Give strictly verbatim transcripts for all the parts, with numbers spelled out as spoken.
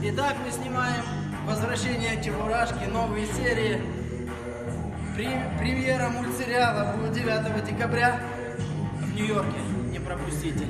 Итак, мы снимаем «Возвращение Чебурашки», новые серии. Премьера мультсериала будет девятого декабря в Нью-Йорке. Не пропустите.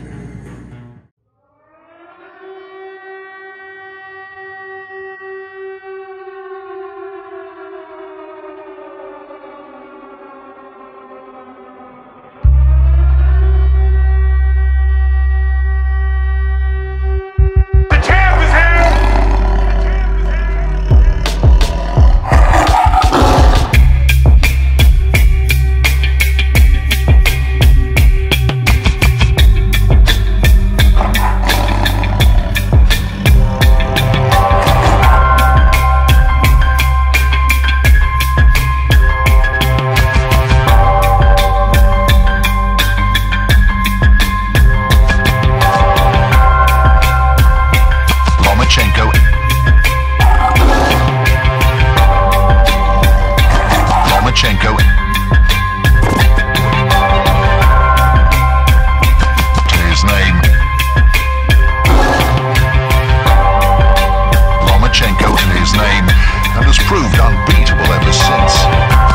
Proved unbeatable ever since.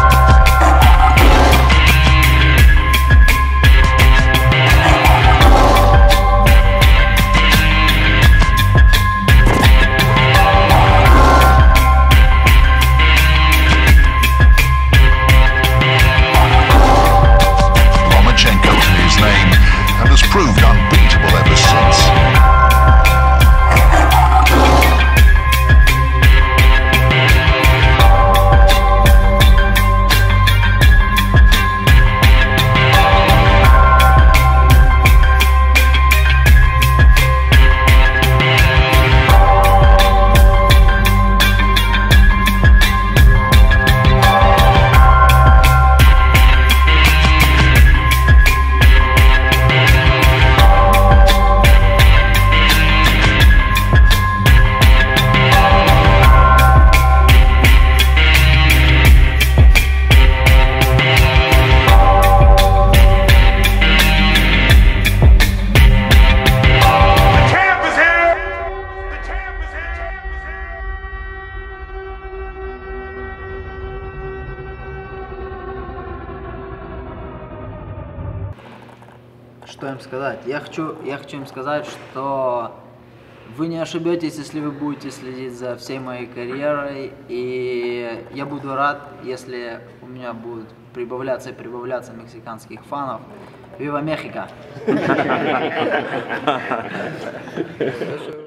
Lomachenko is his name, and has proved unbeatable ever since. Что им сказать? Я хочу, я хочу им сказать, что вы не ошибетесь, если вы будете следить за всей моей карьерой, и я буду рад, если у меня будут прибавляться и прибавляться мексиканских фанов. Вива Мехико!